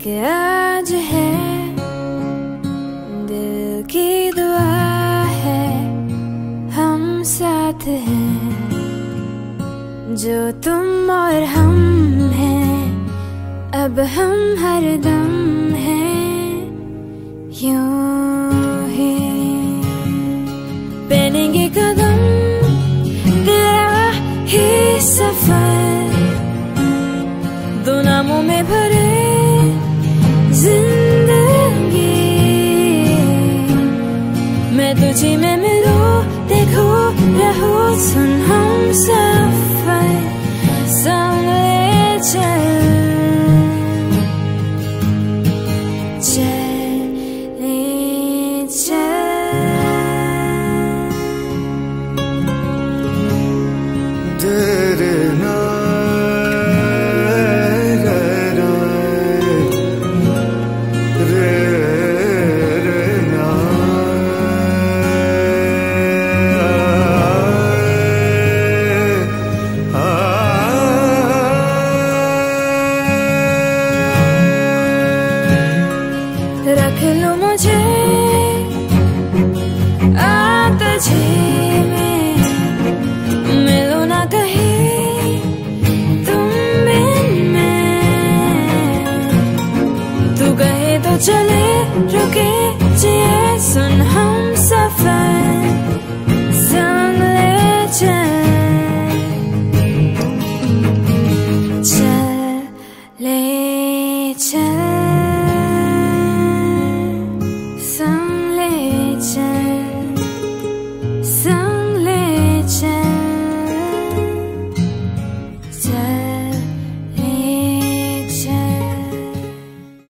कि आज है दिल की दुआ है, हम साथ हैं जो तुम और हम हैं, अब हम हरदम हैं यूं ही पहनेंगे कदम तेरा ही सफर, दो नामों में भरे जिंदगी, मैं तुझी में मिलूं देखो रहो सुन हम सफर संग ले चल रख लो मुझे आतझे में, मिलो ना कहीं तुम बिन मैं, तू कहे तो चले रुके जिए सुन हम सफर संग ले चल ले चल।